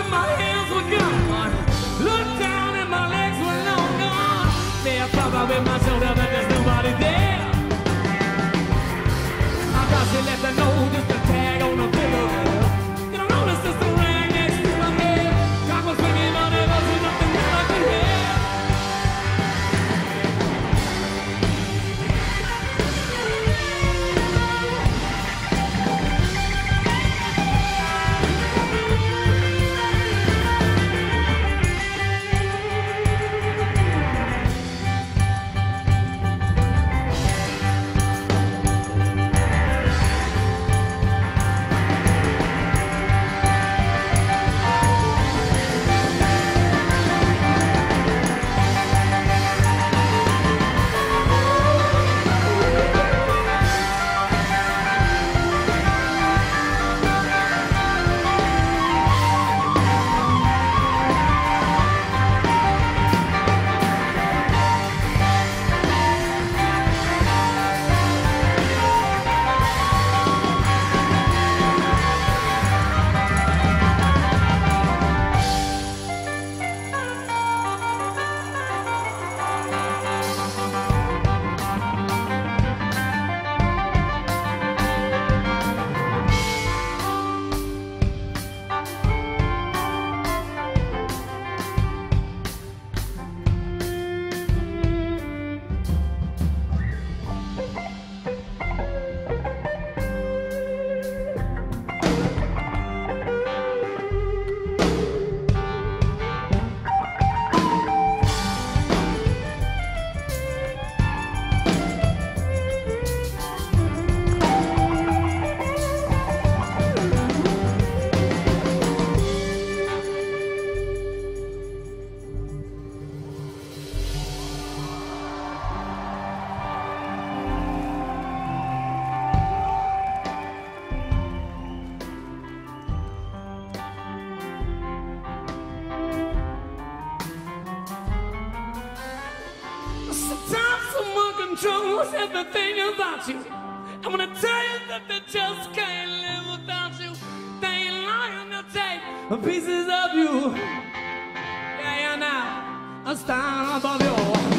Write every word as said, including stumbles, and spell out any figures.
when my hands were gone. Looked down and my legs were long gone. Say I pop out with my shoulder, but there's nobody there. I thought she left a note, just a tag on the pillow. You don't notice just the rag next to my head. Clock was ringing, but there wasn't nothing that I could hear. Controls everything about you. I'm gonna tell you that they just can't live without you. They ain't lying, they'll take pieces of you. Yeah, yeah, now, I'll stand above you.